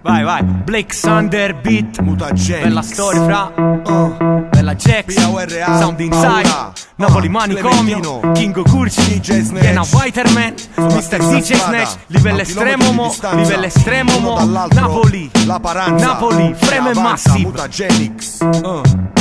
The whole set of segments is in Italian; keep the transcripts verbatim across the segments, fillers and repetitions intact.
Vai, vai. Blake Sander Beat. Mutagenics. Bella storia, fra. uh. Bella Jax. P O R A. Sound Inside. Paura. Napoli uh. Manicomio. Kingo Curci. D J Snatch. Viena Whiterman. mister D J Snatch. Livello estremo mo. Livello estremo mo. Napoli. La Paranza. Napoli. Freme Massive. Mutagenics. uh.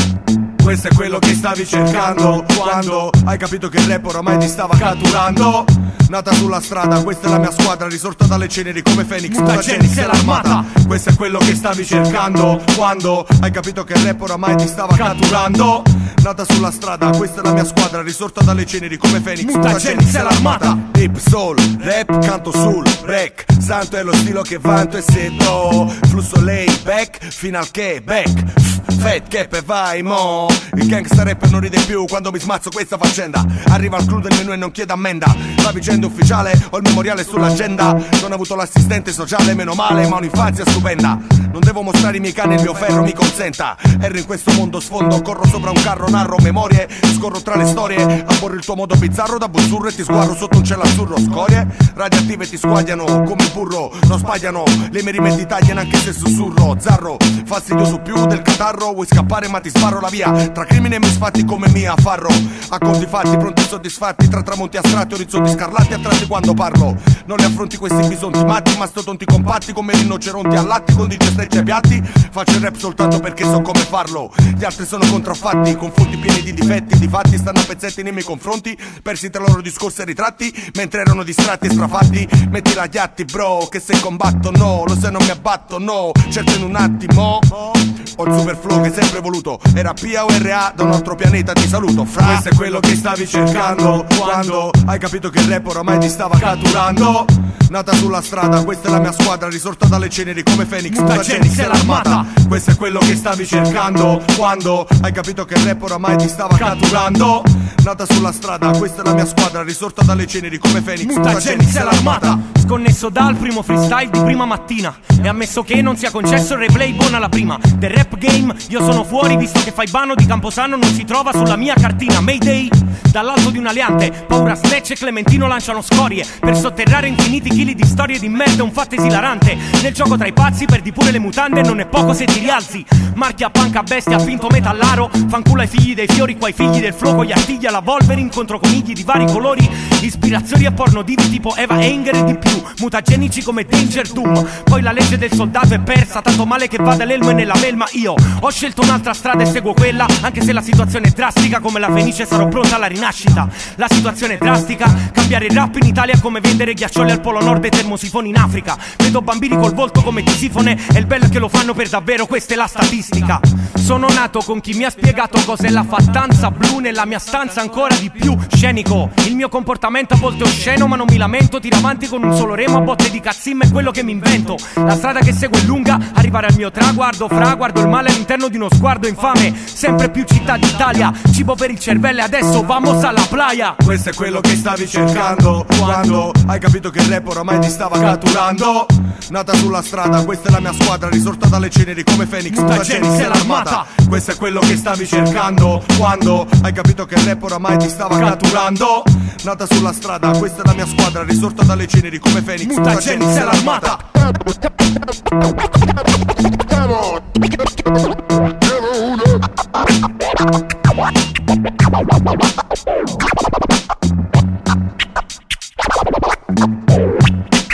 Questo è quello che stavi cercando quando hai capito che il rap oramai ti stava catturando. Nata sulla strada, questa è la mia squadra, risorta dalle ceneri come Phoenix. Mutagenics è l'armata. Questo è quello che stavi cercando quando hai capito che il rap oramai ti stava catturando. Nata sulla strada, questa è la mia squadra, risorta dalle ceneri come Phoenix. Mutagenics è l'armata. Hip soul, rap, canto sul rec. Santo è lo stilo che vanto e sedo. Flusso lay back, fino al che back. Fat cap e vai mo. Il gangsta rapper non ride più quando mi smazzo questa faccenda. Arriva al clou del menù e non chiede ammenda. La vicenda è ufficiale, ho il memoriale sull'agenda. Non ho avuto l'assistente sociale, meno male, ma un'infanzia stupenda. Non devo mostrare i miei cani, il mio ferro mi consenta. Ero in questo mondo sfondo, corro sopra un carro, narro memorie. Scorro tra le storie, aborro il tuo modo bizzarro da buzzurro e ti sguarro sotto un cielo azzurro. Scorie radioattive ti squagliano come il burro, non sbagliano, le mie rime ti tagliano anche se sussurro. Zarro, fastidioso più del catarro. Vuoi scappare ma ti sparo la via. Tra crimini e misfatti come mia farro. A conti fatti, pronti e soddisfatti. Tra tramonti astratti, orizzonti scarlatti attratti quando parlo. Non li affronti questi bisonti matti, mastodonti compatti come rinoceronti allatti con digestrecce e piatti. Faccio il rap soltanto perché so come farlo. Gli altri sono contraffatti, confonti pieni di difetti. Difatti stanno a pezzetti nei miei confronti, persi tra loro discorsi e ritratti, mentre erano distratti e strafatti. Mettila agli atti bro, che se combatto no, lo se non mi abbatto no. Certo in un attimo ho il super flow che sempre voluto. Era P O R A da un altro pianeta, ti saluto fra. Questo è quello che stavi cercando quando hai capito che il rap oramai ti stava catturando. Nata sulla strada, questa è la mia squadra, risorta dalle ceneri come Phoenix. Mutagenics è l'armata. Questo è quello che stavi cercando quando hai capito che il rap oramai ti stava catturando. Nata sulla strada, questa è la mia squadra, risorta dalle ceneri come Phoenix. Mutagenics è l'armata. Sconnesso dal primo freestyle di prima mattina. E ammesso che non sia concesso il replay buona la prima. Del rap game io sono fuori, visto che fai bano di Camposano non si trova sulla mia cartina. Mayday, dall'alto di un aliante, Paura, Snatch e Clementino lanciano scorie per sotterrare infiniti chili di storie di merda, un fatto esilarante. Nel gioco tra i pazzi perdi pure le mutande, non è poco se ti rialzi. Marchia, panca, bestia, finto metallaro. Fanculo ai figli dei fiori, qua i figli del flow con gli artigli alla Wolverine contro conigli di vari colori. Ispirazioni a porno divi tipo Eva Enger e di più. Mutagenici come Danger Doom. Poi la legge del soldato è persa, tanto male che vada l'elmo e nella melma. Io ho scelto un'altra strada e seguo quella, anche se la situazione è drastica. Come la Fenice sarò pronta alla rinascita. La situazione è drastica, cambiare il rap in Italia è come vendere ghiaccioli al polo nord e termosifoni in Africa. Vedo bambini col volto come Tisifone e il bello è che lo fanno per davvero, questa è la statistica. Sono nato con chi mi ha spiegato cos'è la fattanza blu, nella mia stanza ancora di più scenico. Il mio comportamento a volte è osceno ma non mi lamento, tiro avanti con un solo remo a botte di cazzim è quello che mi invento. La strada che seguo è lunga, arrivare al mio traguardo, fra guardo il male all'interno di uno sguardo infame. Sempre più città d'Italia, cibo per il cervello e adesso vamos alla playa. Questo è quello che stavi cercando quando hai capito che il rap oramai ti stava catturando. Nata sulla strada, questa è la mia squadra, risorta dalle ceneri come Phoenix. Mutagenics è l'armata. Questo è quello che stavi cercando quando hai capito che il rap oramai ti stava catturando. Nata sulla strada, questa è la mia squadra, risorta dalle ceneri come Phoenix. Mutagenics è l'armata.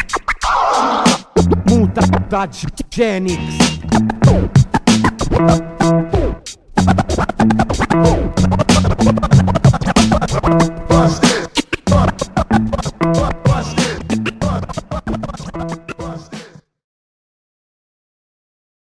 Mutagenics.